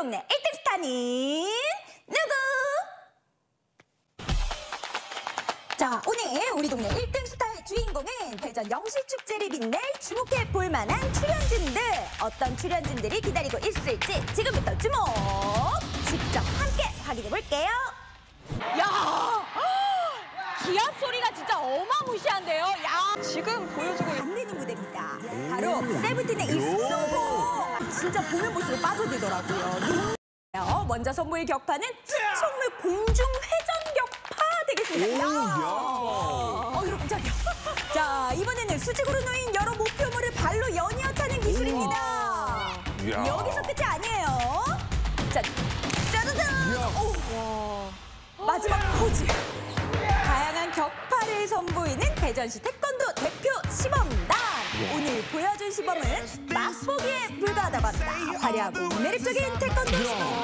동네 1등 스타는 누구? 자, 오늘 우리 동네 1등 스타의 주인공은 대전 영시축제를 빛낼 주목해 볼 만한 출연진들. 어떤 출연진들이 기다리고 있을지 지금부터 주목! 직접 함께 확인해 볼게요. 야, 기합 소리가 진짜 어마무시한데요. 야, 지금 보여주고 안 되는 무대입니다. 바로 세븐틴의 이 수능곡. 진짜 보는 볼수록 빠져들더라고요. 먼저 선보일 격파는 충청물 공중회전 격파 되겠습니다. 이렇게 자, 이번에는 수직으로 놓인 여러 목표물을 발로 연이어 차는 기술입니다. 여기서 끝이 아니에요. 자, 짜자잔! 마지막 포즈. 다양한 격파를 선보이는 대전시 태권도 대표 시범단. 오늘 보여준 시범은 맛보기에 불과하다고 합니다. 화려하고 매력적인 태권도 시범.